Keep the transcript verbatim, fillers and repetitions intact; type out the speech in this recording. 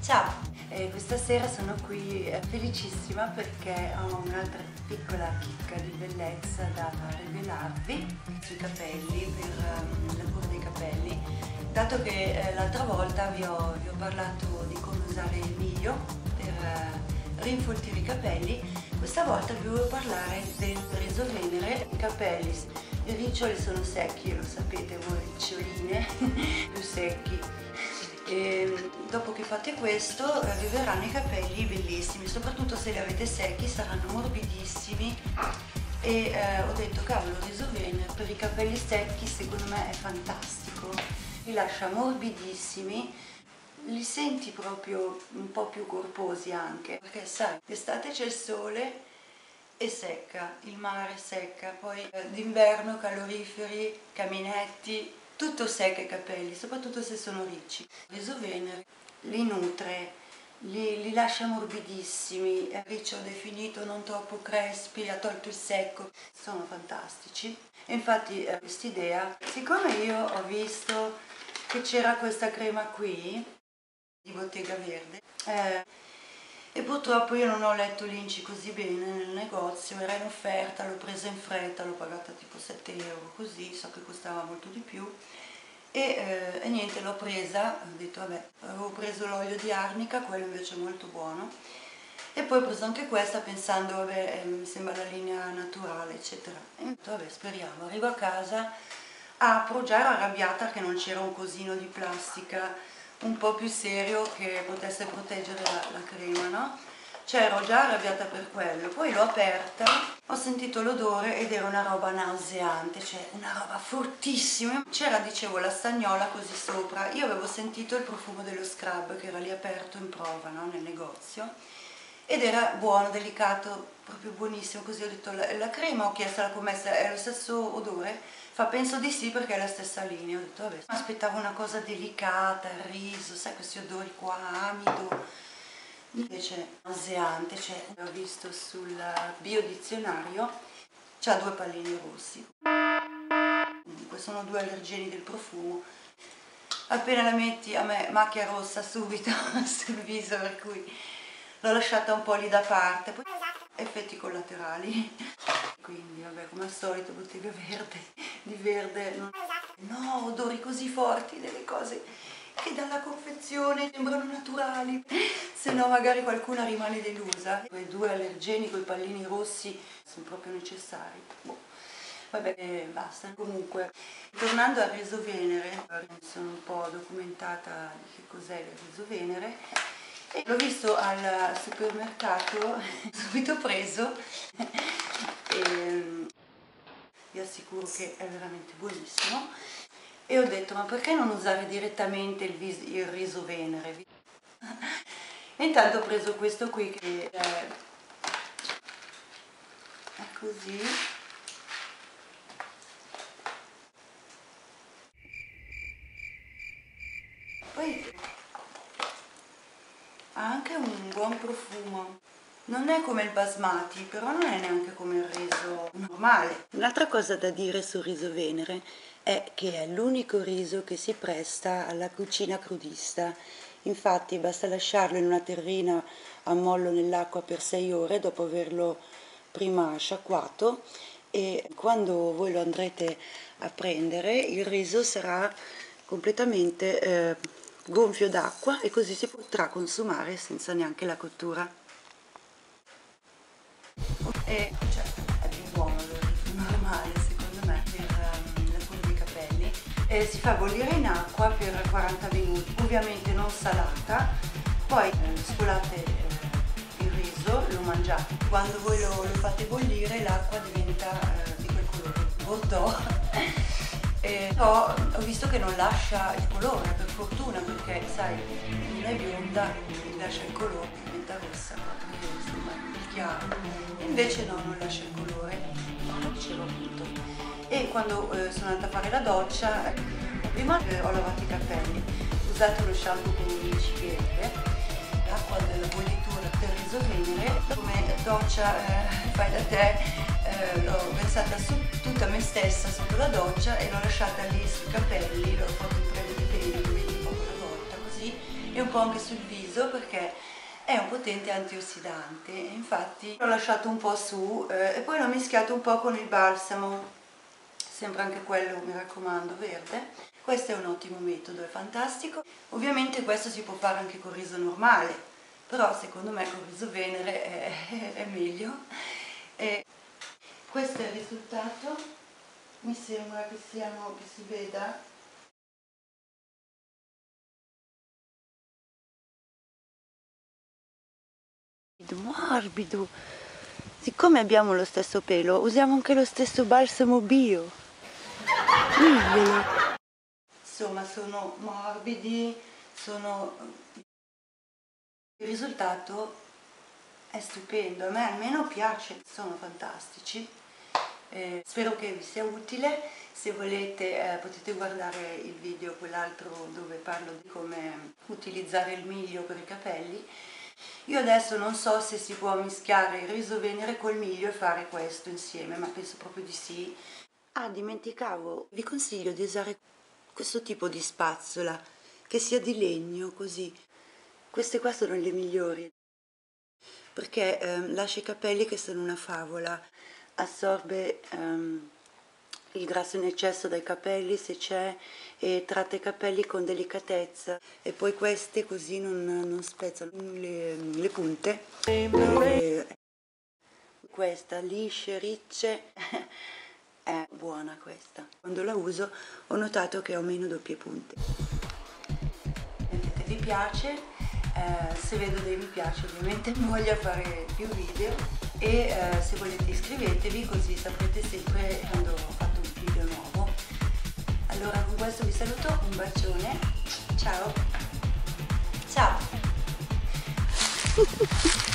Ciao, eh, questa sera sono qui eh, felicissima perché ho un'altra piccola chicca di bellezza da rivelarvi sui capelli, per um, la cura dei capelli. Dato che eh, l'altra volta vi ho, vi ho parlato di come usare il miglio per uh, rinfoltire i capelli, questa volta vi voglio parlare del riso Venere. I capelli, i riccioli sono secchi, lo sapete voi, riccioline più secchi. E dopo che fate questo vi verranno i capelli bellissimi, soprattutto se li avete secchi saranno morbidissimi. E eh, ho detto cavolo, il riso Venere per i capelli secchi secondo me è fantastico, li lascia morbidissimi, li senti proprio un po' più corposi anche, perché sai, d'estate c'è il sole e secca, il mare secca, poi eh, d'inverno caloriferi, caminetti, tutto secca i capelli, soprattutto se sono ricci. Il riso Venere li nutre, li, li lascia morbidissimi, è riccio definito, non troppo crespi, ha tolto il secco, sono fantastici. E infatti eh, quest'idea, siccome io ho visto che c'era questa crema qui, di Bottega Verde, eh, e purtroppo io non ho letto l'I N C I così bene nel negozio, era in offerta, l'ho presa in fretta, l'ho pagata tipo sette euro così, so che costava molto di più e, eh, e niente, l'ho presa, ho detto vabbè, avevo preso l'olio di arnica, quello invece è molto buono, e poi ho preso anche questa pensando vabbè, eh, mi sembra la linea naturale eccetera, e ho detto vabbè, speriamo. Arrivo a casa, apro, già ero arrabbiata che non c'era un cosino di plastica un po' più serio che potesse proteggere la, la crema, no? Cioè ero già arrabbiata per quello, poi l'ho aperta, ho sentito l'odore ed era una roba nauseante, cioè una roba fortissima. C'era, dicevo, la stagnola così sopra, io avevo sentito il profumo dello scrub che era lì aperto in prova, no? Nel negozio, ed era buono, delicato, proprio buonissimo, così ho detto la, la crema, ho chiesto alla commessa, è lo stesso odore? Fa penso di sì perché è la stessa linea, ho detto vabbè, aspettavo una cosa delicata, il riso, sai questi odori qua, amido, invece nauseante, cioè ho visto sul biodizionario, c'ha due pallini rossi, comunque sono due allergeni del profumo, appena la metti a me macchia rossa subito sul viso, per cui l'ho lasciata un po' lì da parte, poi effetti collaterali, quindi vabbè, come al solito Bottega Verde, di verde, non... no, odori così forti, delle cose che dalla confezione sembrano naturali, se no magari qualcuna rimane delusa. Quei due allergeni con i pallini rossi sono proprio necessari. Boh. Vabbè, eh, basta. Comunque, tornando al riso Venere, mi sono un po' documentata di che cos'è il riso Venere. L'ho visto al supermercato, subito preso, e vi assicuro che è veramente buonissimo. E ho detto, ma perché non usare direttamente il, vis il riso Venere? E intanto ho preso questo qui che è, è così. Poi ha anche un buon profumo, non è come il basmati, però non è neanche come il riso normale. Un'altra cosa da dire sul riso Venere è che è l'unico riso che si presta alla cucina crudista, infatti basta lasciarlo in una terrina a mollo nell'acqua per sei ore dopo averlo prima sciacquato, e quando voi lo andrete a prendere il riso sarà completamente eh, gonfio d'acqua e così si potrà consumare senza neanche la cottura. E cioè, è più buono del riso normale secondo me per um, la cura dei capelli. E si fa bollire in acqua per quaranta minuti, ovviamente non salata, poi eh, scolate eh, il riso, lo mangiate. Quando voi lo, lo fate bollire l'acqua diventa eh, di quel colore bordeaux. Eh, ho, ho visto che non lascia il colore, per fortuna, perché sai, non è bionda, lascia il colore, diventa rossa, insomma, il chiaro. Invece no, non lascia il colore, no, lo dicevo appunto. E quando eh, sono andata a fare la doccia, eh, prima eh, ho lavato i capelli, usate uno shampoo con principiente, l'acqua della bollitura del riso Venere, come doccia eh, fai da te. Eh, l'ho versata su tutta me stessa sotto la doccia e l'ho lasciata lì sui capelli, l'ho fatto in breve di pelo, quindi poco alla volta, così e un po' anche sul viso perché è un potente antiossidante. Infatti l'ho lasciato un po' su eh, e poi l'ho mischiato un po' con il balsamo, sempre anche quello, mi raccomando, verde. Questo è un ottimo metodo, è fantastico. Ovviamente questo si può fare anche col riso normale, però secondo me col riso venere è, è meglio. E questo è il risultato, mi sembra che, siamo, che si veda. Morbido, siccome abbiamo lo stesso pelo usiamo anche lo stesso balsamo bio. Diglielo. Insomma, sono morbidi, sono... il risultato è stupendo, a me almeno piace, sono fantastici. Eh, spero che vi sia utile. Se volete eh, potete guardare il video, quell'altro dove parlo di come utilizzare il miglio per i capelli. Io adesso non so se si può mischiare il riso venere col miglio e fare questo insieme, ma penso proprio di sì. Ah, dimenticavo, vi consiglio di usare questo tipo di spazzola, che sia di legno, così. Queste qua sono le migliori, perché ehm, lascia i capelli che sono una favola, assorbe ehm, il grasso in eccesso dai capelli se c'è e tratta i capelli con delicatezza, e poi queste così non, non spezzano le, le punte. E questa lisce, ricce, è buona questa. Quando la uso ho notato che ho meno doppie punte. Vedete, vi piace? Eh, se vedo dei mi piace ovviamente voglio fare più video, e eh, se volete iscrivetevi così saprete sempre quando ho fatto un video nuovo. Allora con questo vi saluto, un bacione, ciao ciao.